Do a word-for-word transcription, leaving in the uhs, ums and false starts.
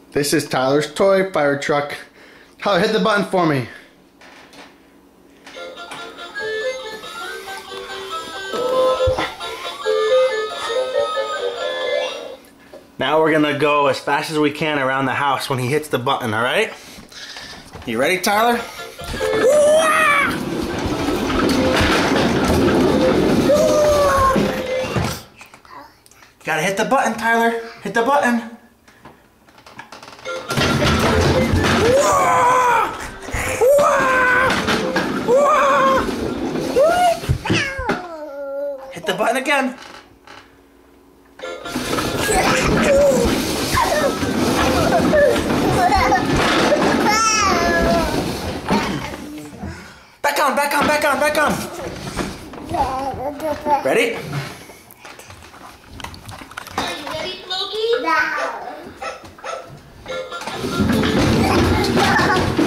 This is Tyler's toy fire truck. Tyler, hit the button for me. Now we're gonna go as fast as we can around the house when he hits the button, alright? You ready, Tyler? You gotta hit the button, Tyler. Hit the button. Hit the button again. Back on, back on, back on, back on. Ready? Are you ready, Floki? No.